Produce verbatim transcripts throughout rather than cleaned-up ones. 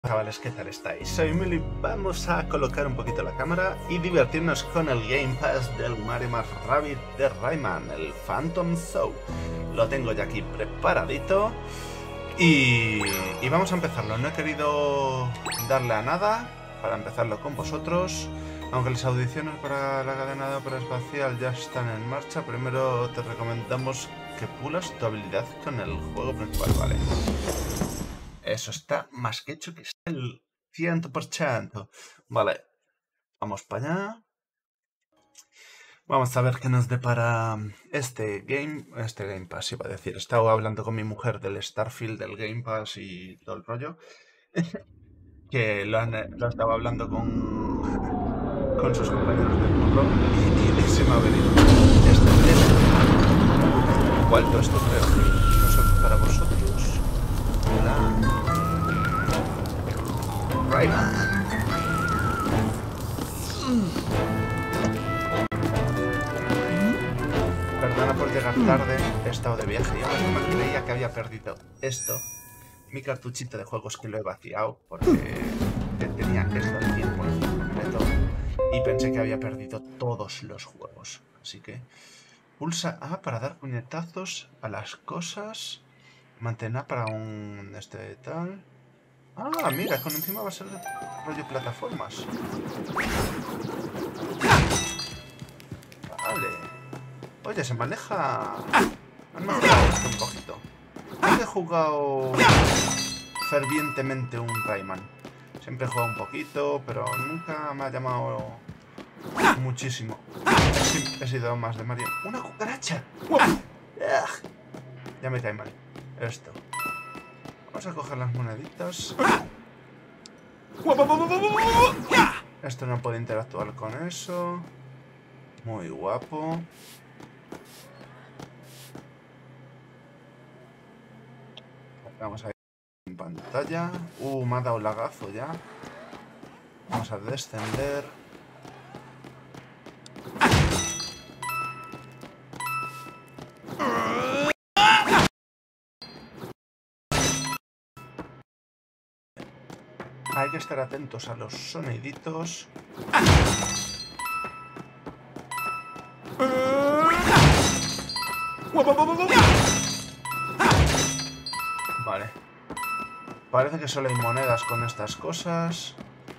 Chavales, ¿qué tal estáis? Soy Mili, vamos a colocar un poquito la cámara y divertirnos con el Game Pass del Mario más Rabbids de Rayman, el Phantom Zone. Lo tengo ya aquí preparadito y, y vamos a empezarlo. No he querido darle a nada para empezarlo con vosotros, aunque las audiciones para la cadena de ópera espacial ya están en marcha. Primero te recomendamos que pulas tu habilidad con el juego principal, ¿vale? Eso está más que hecho, que está el cien por ciento. Vale, vamos para allá. Vamos a ver qué nos depara este game, este Game Pass, iba a decir. Estaba hablando con mi mujer del Starfield, del Game Pass y todo el rollo. Que lo, han, lo estaba hablando con, con sus compañeros del curro y, y se me ha venido esto. esto. ¿Cuál esto creo? No sé, para vosotros. Hola. Rayman. Perdona por llegar tarde, he estado de viaje y ahora me creía que había perdido esto, mi cartuchito de juegos, que lo he vaciado porque tenía esto al cien por ciento completo y pensé que había perdido todos los juegos. Así que pulsa A para dar puñetazos a las cosas, mantén A para un este tal. Ah, mira, con encima va a ser rollo plataformas. Vale. Oye, se maneja... Han mejorado esto un poquito. Nunca he jugado fervientemente un Rayman. Siempre he jugado un poquito, pero nunca me ha llamado muchísimo. He sido más de Mario. ¡Una cucaracha! Ya me cae mal. Esto. Vamos a coger las moneditas. Esto no puede interactuar con eso. Muy guapo. Vamos a ir en pantalla. Uh, me ha dado lagazo ya. Vamos a descender. Hay que estar atentos a los soniditos. Vale. Parece que solo hay monedas con estas cosas.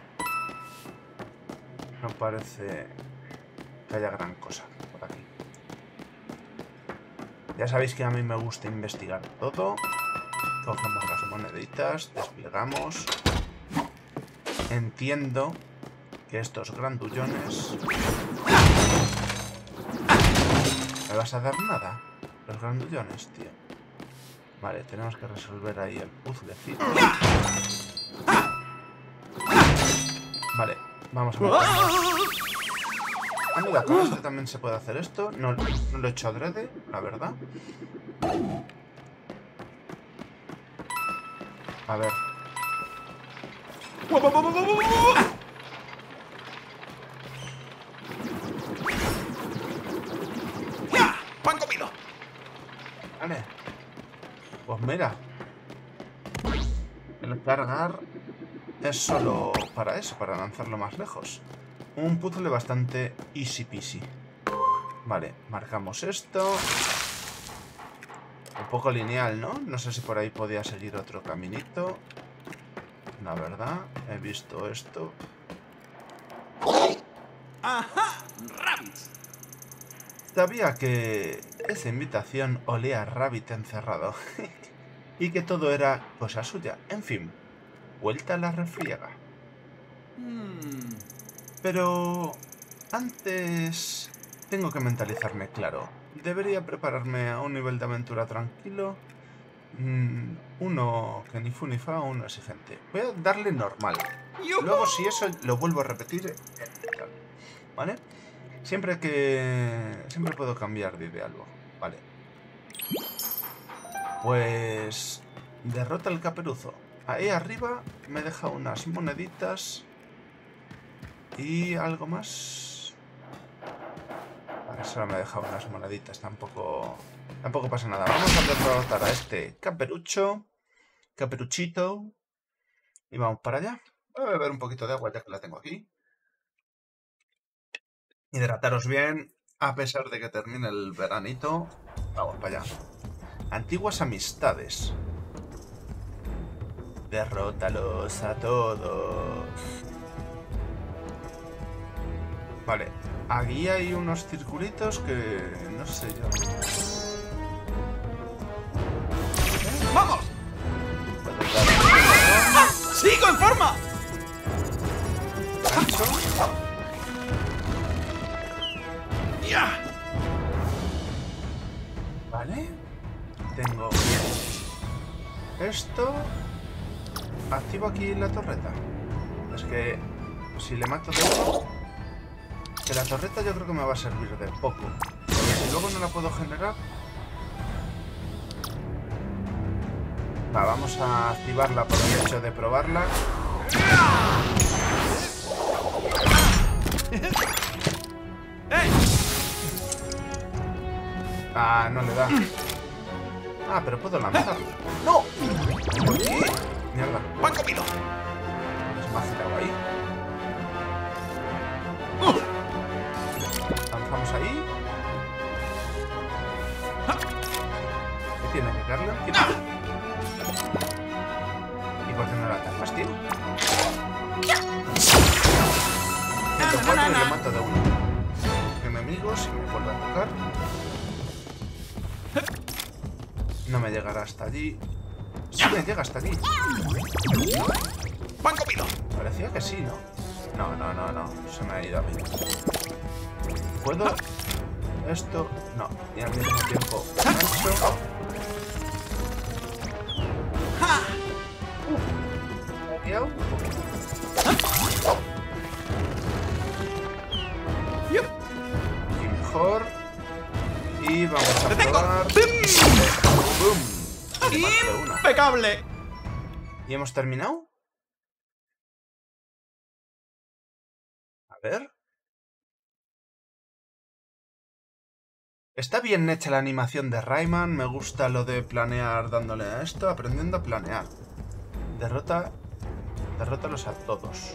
No parece que haya gran cosa por aquí. Ya sabéis que a mí me gusta investigar todo. Cogemos las moneditas, desplegamos. Entiendo que estos grandullones... ¿Me vas a dar nada? Los grandullones, tío. Vale, tenemos que resolver ahí el puzzlecito. Vale, vamos a ver. Ah, mira, con esto también se puede hacer esto. No, no lo he hecho adrede, la verdad. A ver. ¡Pan comido! Vale. Pues mira. El cargar es solo para eso, para lanzarlo más lejos. Un puzzle bastante easy peasy. Vale, marcamos esto. Un poco lineal, ¿no? No sé si por ahí podía seguir otro caminito. La verdad, he visto esto. ¡Ajá! ¡Rabbids! Sabía que esa invitación olía a Rabbit encerrado. Y que todo era cosa suya. En fin, vuelta a la refriega. Hmm. Pero antes tengo que mentalizarme claro. Debería prepararme a un nivel de aventura tranquilo. Mm, uno que ni fu ni fa, uno exigente. Voy a darle normal. Luego, si eso lo vuelvo a repetir, ¿vale? Siempre que... Siempre puedo cambiar de idea luego. Vale. Pues... Derrota al caperuzo. Ahí arriba me deja unas moneditas. Y algo más. Vale, solo me deja unas moneditas. Tampoco... Tampoco pasa nada. Vamos a derrotar a este caperucho. Caperuchito. Y vamos para allá. Voy a beber un poquito de agua ya que la tengo aquí. Hidrataros bien, a pesar de que termine el veranito. Vamos para allá. Antiguas amistades. Derrótalos a todos. Vale, aquí hay unos circulitos que no sé yo. ¡Vamos! ¡Ah! ¡Sigo en forma! ¡Ya! Vale. Tengo esto. Activo aquí la torreta. Es que si le mato de uno, que la torreta yo creo que me va a servir de poco. Porque si luego no la puedo generar. Va, vamos a activarla por el hecho de probarla. Ah, no le da. Ah, pero puedo lanzarlo. ¡No! ¿Por qué? Mierda. ¡Pan comido! Se me ha girado ahí. Lanzamos ahí. ¿Qué tiene que darle? ¿Y por qué no la tapas, tío? ciento cuatro y le mato de uno. Enemigos, si me vuelve a tocar. No me llegará hasta allí. Sí me llega hasta aquí. ¡Pan comido! Parecía que sí, ¿no? No, no, no, no. Se me ha ido a mí. ¿Puedo? Esto... No. Y al mismo tiempo... Esto... Uh, ¿me he Y mejor... Y vamos a probar... ¡Bum! ¡Impecable! ¿Y hemos terminado? A ver... Está bien hecha la animación de Rayman, me gusta lo de planear dándole a esto, aprendiendo a planear. Derrota... Derrótalos a todos.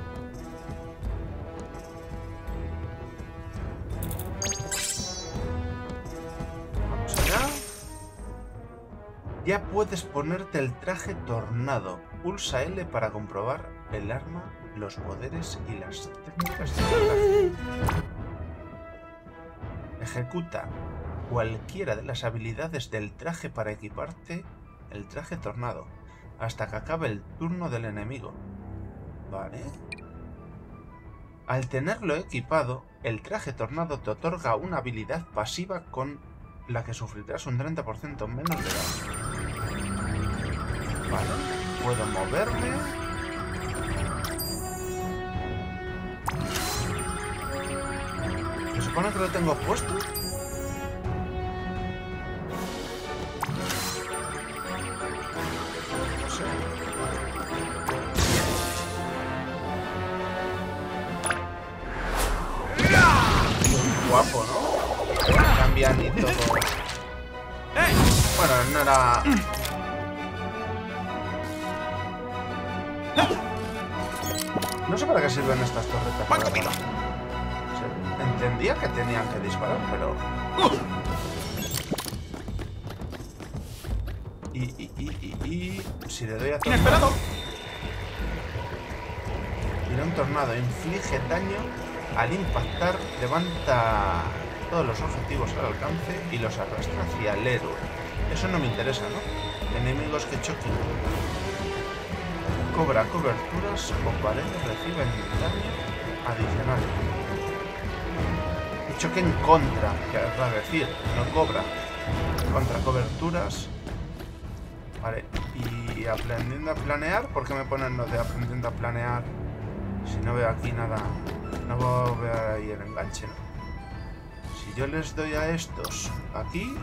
Vamos allá. Ya puedes ponerte el traje tornado. Pulsa L para comprobar el arma, los poderes y las técnicas del traje. Ejecuta cualquiera de las habilidades del traje para equiparte el traje tornado hasta que acabe el turno del enemigo. Vale. Al tenerlo equipado, el traje tornado te otorga una habilidad pasiva con la que sufrirás un treinta por ciento menos de daño. Vale. Puedo moverme. ¿Se supone que lo tengo puesto? No sé. Guapo, ¿no? Cambian y todo. Bueno, no era... No sé para qué sirven estas torretas. ¡Pan comido! Entendía que tenían que disparar, pero... Y, y, y, y, y... Si le doy a tornado... ¡Inesperado! Tira un tornado. Inflige daño al impactar. Levanta todos los objetivos al alcance y los arrastra hacia el héroe. Eso no me interesa, ¿no? Enemigos que choquen. Cobra coberturas o paredes reciben daño adicional. Choque en contra, que va a decir, no cobra. Contra coberturas. Vale, y aprendiendo a planear. ¿Por qué me ponen lo de aprendiendo a planear? Si no veo aquí nada. No veo ahí el enganche, ¿no? Si yo les doy a estos aquí.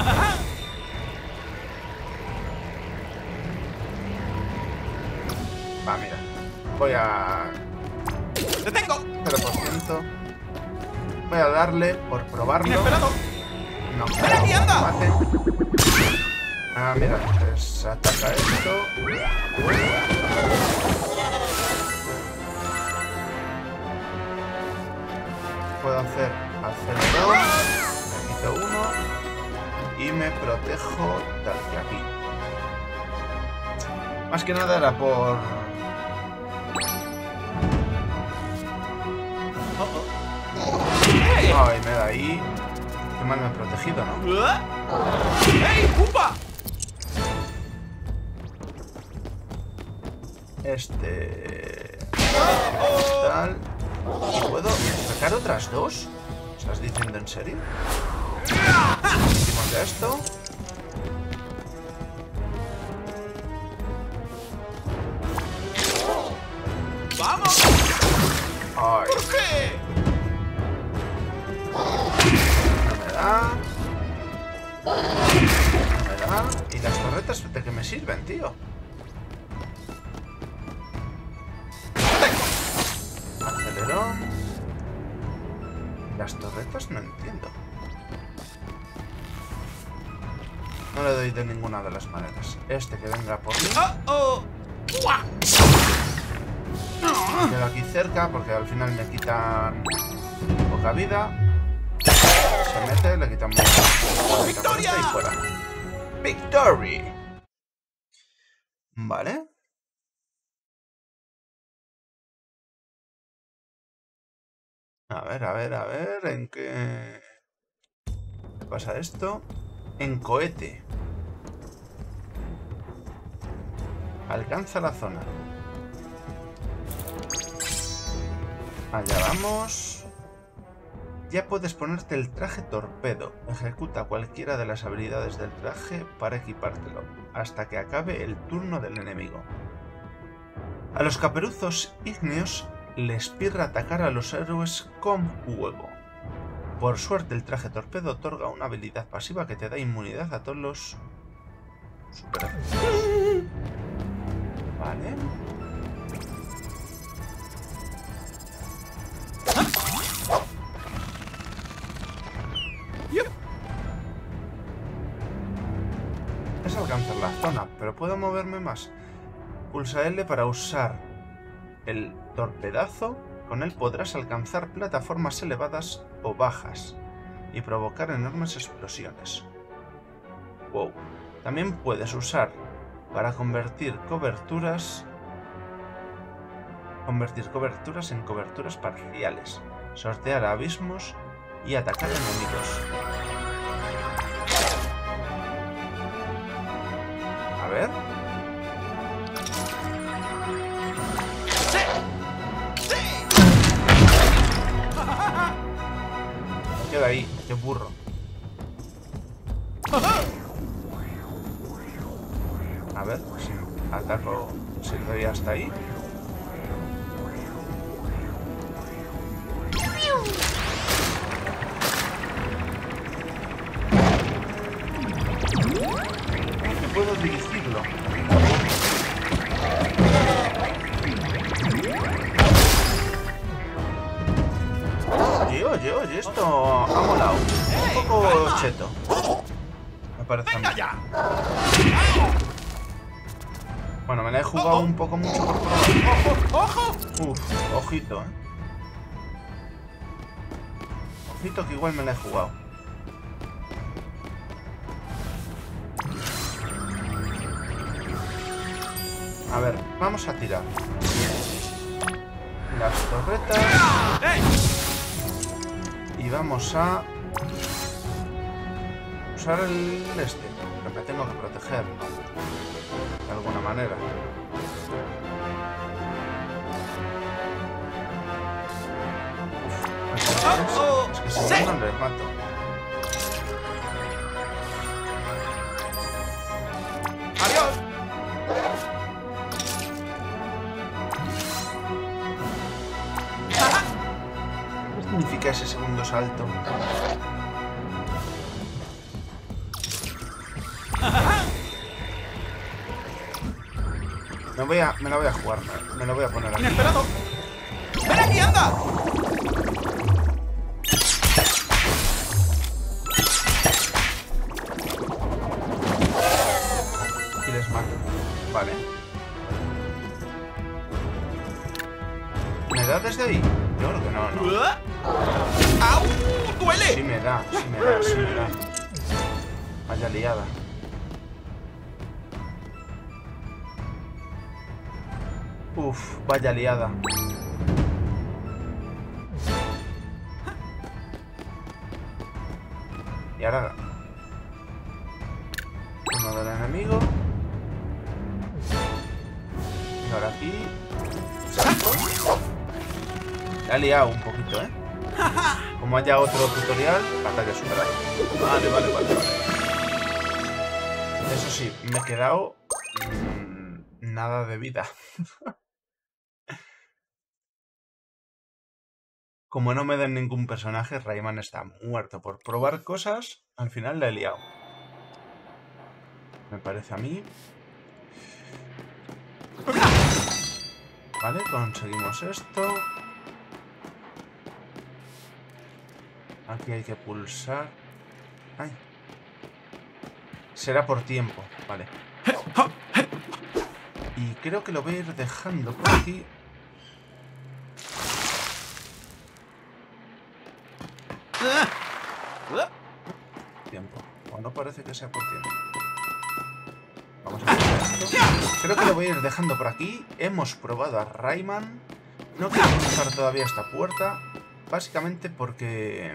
Va, mira. Voy a... ¡Te tengo! cero por ciento. Voy a darle por probarlo. ¡Inesperado! No, ¡Ven aquí, anda! mate. Ah, mira, pues ataca esto. Puedo hacer acelerón, me quito uno y me protejo tal que aquí. Más que nada era por... Ay, me da ahí. Qué mal me he protegido, ¿no? ¡Ey, Koopa! Este... Tal... ¿Puedo sacar otras dos? ¿Estás diciendo en serio? Hicimos ya esto. ¡Vamos! Ay, ¿Por qué? no me da. No me da. ¿Y las torretas de qué me sirven, tío? Acelerón. Las torretas no entiendo. No le doy de ninguna de las maneras. Este que venga por mí. ¡Oh, oh! ¡Uah! Me quedo aquí cerca porque al final me quitan poca vida. Se mete, le quitamos ¡Victoria! y fuera. ¡Victory! Vale. A ver, a ver, a ver, ¿en qué... ¿Qué pasa esto? En cohete. Alcanza la zona. Allá vamos. Ya puedes ponerte el traje torpedo. Ejecuta cualquiera de las habilidades del traje para equipártelo, hasta que acabe el turno del enemigo. A los caperuzos ígneos les pirra atacar a los héroes con fuego. Por suerte, el traje torpedo otorga una habilidad pasiva que te da inmunidad a todos los superhéroes. Vale. Es alcanzar la zona, pero puedo moverme más. Pulsa L para usar el torpedazo. Con él podrás alcanzar plataformas elevadas o bajas y provocar enormes explosiones. Wow. También puedes usar para convertir coberturas convertir coberturas en coberturas parciales, sortear abismos y atacar enemigos. A ver. Queda ahí, qué burro. A ver, si ataco, si doy hasta ahí. No puedo dirigirlo. Oye, oye, oye, esto ha molado. Un poco cheto. Me parece a mí. Bueno, me la he jugado un poco mucho por probar. ¡Ojo! Uf, ojito, eh. Ojito que igual me la he jugado. A ver, vamos a tirar las torretas. Y vamos a usar el este, pero me tengo que proteger, ¿no? De alguna manera. Uf, es que si no, no les mato. ¡Adiós! ¿Qué significa ese segundo salto? Me voy a, me la voy a jugar, me, me lo voy a poner aquí. ¡Inesperado! ¡Ven aquí, anda! da desde ahí? Yo creo que no, no. ¡Au! ¡Duele! Sí me da, sí me da, sí me da. Vaya liada. Uf, vaya liada. Y ahora... uno del enemigo. Y ahora aquí... salto. La he liado un poquito, ¿eh? Como haya otro tutorial, batalla superada. Vale, vale, vale, vale. Eso sí, me he quedado... Mmm, nada de vida. Como no me den ningún personaje, Rayman está muerto. Por probar cosas, al final la he liado. Me parece a mí. Vale, conseguimos esto. Aquí hay que pulsar. Ay. Será por tiempo, vale. Y creo que lo voy a ir dejando por aquí. Tiempo. O no parece que sea por tiempo. Vamos a hacer esto. Creo que lo voy a ir dejando por aquí. Hemos probado a Rayman. No quiero cruzar todavía esta puerta. Básicamente porque...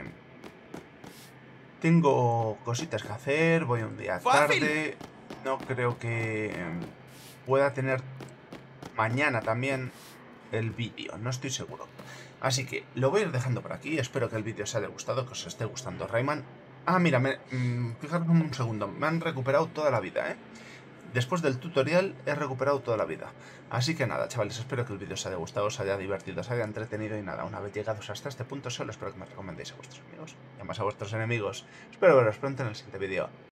tengo cositas que hacer. Voy un día tarde. No creo que pueda tener mañana también el vídeo. No estoy seguro. Así que lo voy a ir dejando por aquí. Espero que el vídeo os haya gustado, que os esté gustando Rayman. Ah, mira, me, mmm, fijaros un segundo. Me han recuperado toda la vida, ¿eh? Después del tutorial he recuperado toda la vida. Así que nada, chavales, espero que el vídeo os haya gustado, os haya divertido, os haya entretenido y nada, una vez llegados hasta este punto solo espero que me recomendéis a vuestros amigos y además a vuestros enemigos. Espero veros pronto en el siguiente vídeo.